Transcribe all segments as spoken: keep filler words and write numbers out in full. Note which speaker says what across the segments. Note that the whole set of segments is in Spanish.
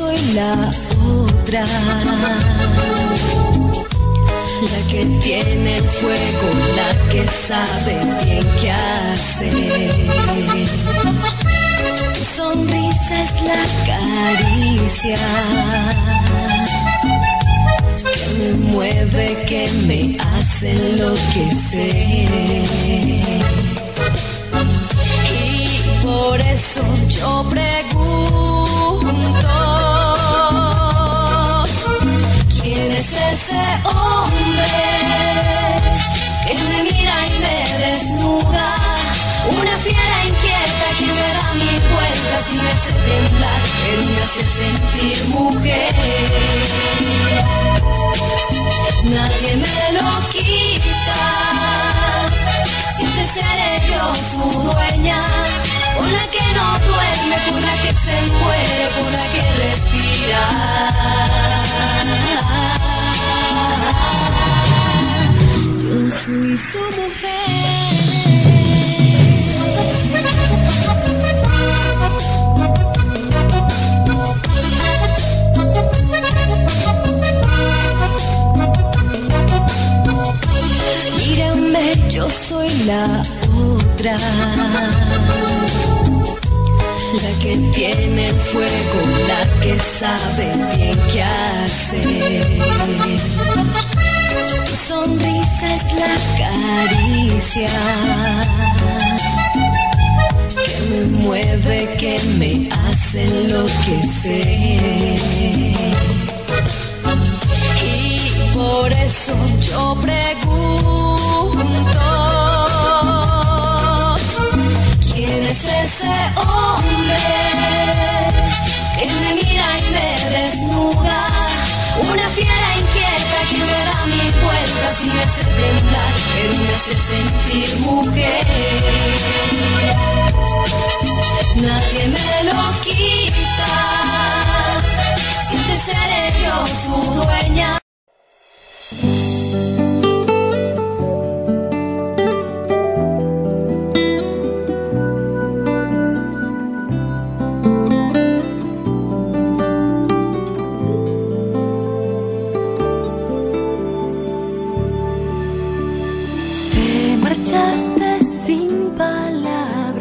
Speaker 1: soy la otra, la que tiene el fuego, la que sabe bien qué hacer. Tu sonrisa es la caricia que me mueve, que me hace enloquecer. Y por eso yo pregunto, ¿quién es ese hombre que me mira y me desnuda? Una fiera inquieta que me da mil vueltas y me hace temblar, pero me hace sentir mujer. Nadie me lo quita, siempre seré yo su dueña, con la que no duerme, con la que se muere, con la que respira. Yo soy su mujer. Mírame, yo soy la otra, la que tiene el fuego, la que sabe bien qué hacer. Tu sonrisa es la caricia que me mueve, que me hace enloquecer. Y por eso yo pregunto, ¿quién es ese hombre que me mira y me desnuda? Una fiera inquieta que me da mil vueltas y me hace temblar, pero me hace sentir mujer. Nadie me lo quita, siempre seré yo su dueña.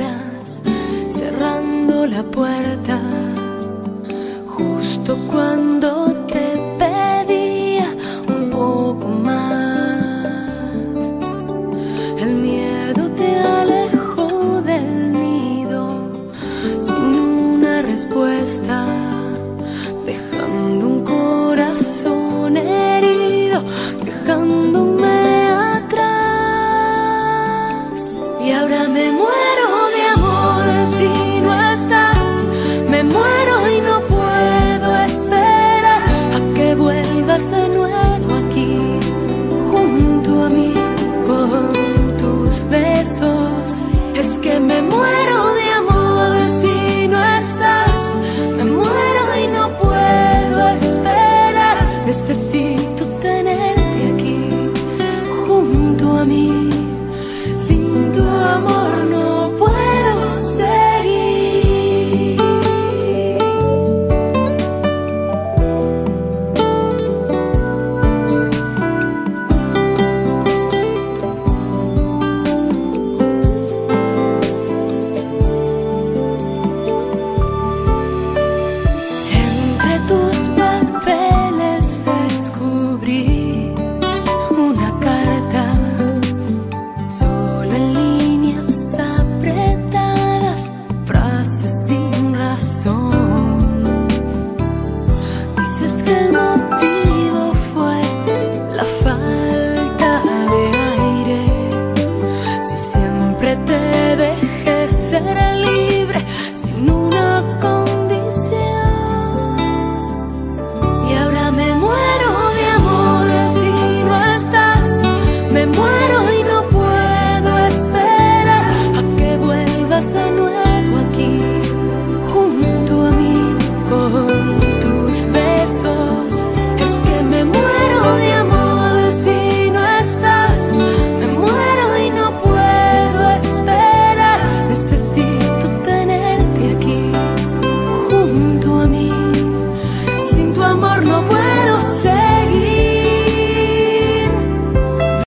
Speaker 2: La puerta justo cuando